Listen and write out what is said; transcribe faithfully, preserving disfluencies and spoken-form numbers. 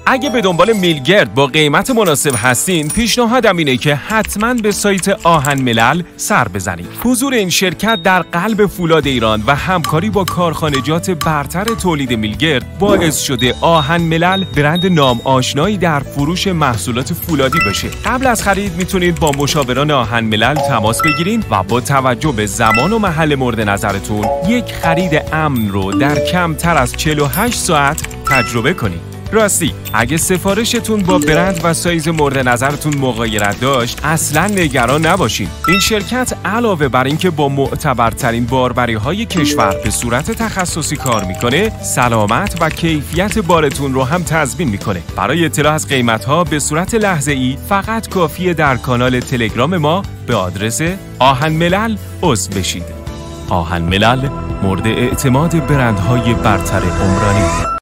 اگه به دنبال میلگرد با قیمت مناسب هستین، پیشنهادم اینه که حتما به سایت آهن ملل سر بزنید. حضور این شرکت در قلب فولاد ایران و همکاری با کارخانجات برتر تولید میلگرد باعث شده آهن ملل برند نام آشنایی در فروش محصولات فولادی بشه. قبل از خرید میتونید با مشاوران آهن ملل تماس بگیرید و با توجه به زمان و محل مورد نظرتون یک خرید امن رو در کمتر از چهل و هشت ساعت تجربه کنید. راستی اگه سفارشتون با برند و سایز مورد نظرتون مغایرت داشت، اصلا نگران نباشید. این شرکت علاوه بر اینکه با معتبرترین باربری‌های کشور به صورت تخصصی کار میکنه، سلامت و کیفیت بارتون رو هم تضمین میکنه. برای اطلاع از قیمت‌ها به صورت لحظه‌ای فقط کافیه در کانال تلگرام ما به آدرس آهن ملل عضو بشید. آهن ملل مورد اعتماد برندهای برتر عمرانی.